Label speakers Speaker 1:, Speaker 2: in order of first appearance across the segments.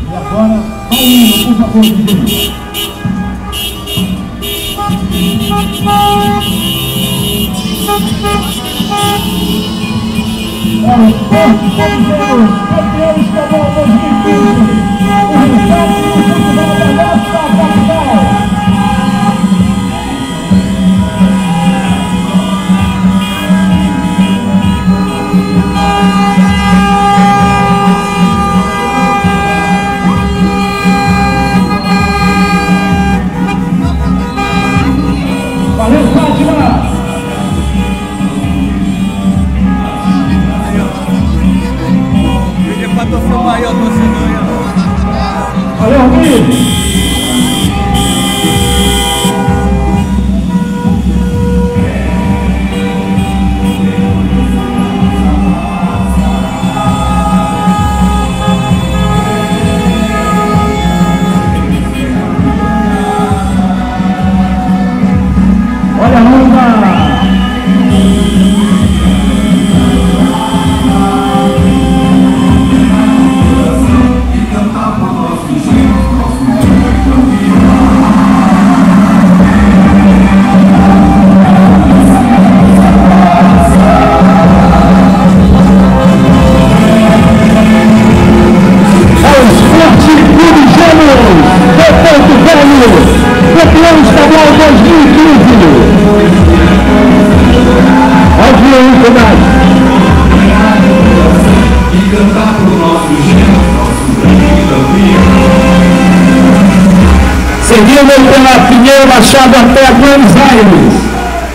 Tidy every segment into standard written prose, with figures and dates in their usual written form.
Speaker 1: E agora, Paulinho, por favor, dirigir. É o Esporte Cruzeiro, campeão estadual 2015. O resultado do futebol da nossa capital. Valeu, Fátima!
Speaker 2: Pra tu filmar aí, ó, torcedor aí, ó.
Speaker 1: Valeu, amigo! Olha a onda! Campeão estadual 2015. Pode ir aí, cuidado. E cantar pro nosso gênero, nosso grande campeão. Seguindo pela Pinheiro Machado até Buenos Aires.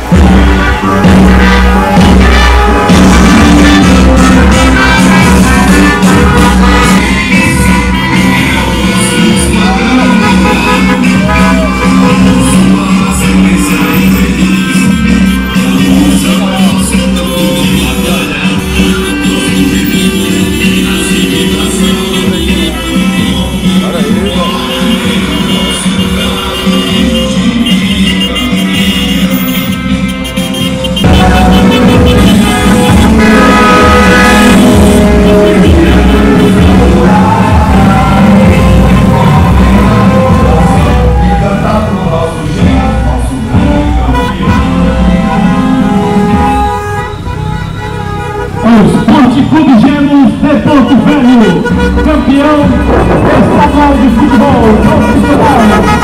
Speaker 1: Esporte Clube Gêmeos de Porto Velho, campeão estadual de futebol profissional.